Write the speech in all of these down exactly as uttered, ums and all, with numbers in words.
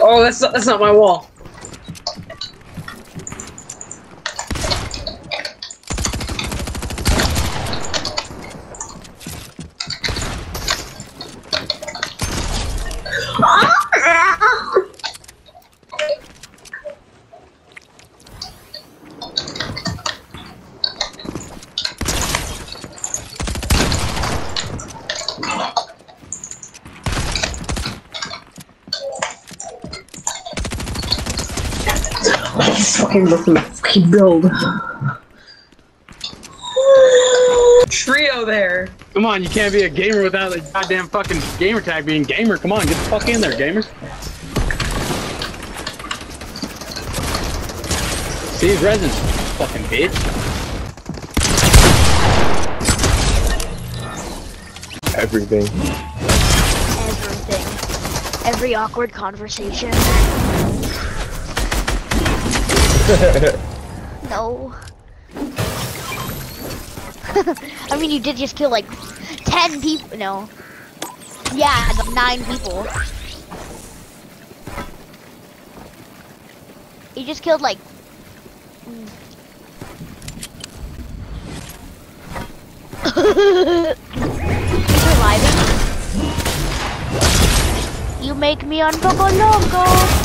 Oh, that's not, that's not my wall. Let's fucking look at my fucking build. Trio there. Come on, you can't be a gamer without a goddamn fucking gamer tag being gamer. Come on, get the fuck in there, gamers. See his resin, fucking bitch. Everything. Everything. Every awkward conversation. No. I mean, you did just kill like ten people. No. Yeah, nine people. You just killed like. You surviving? You make me un poco loco.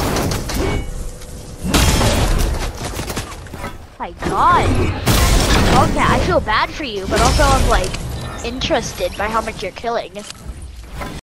My God. Okay, I feel bad for you, but also I'm like interested by how much you're killing.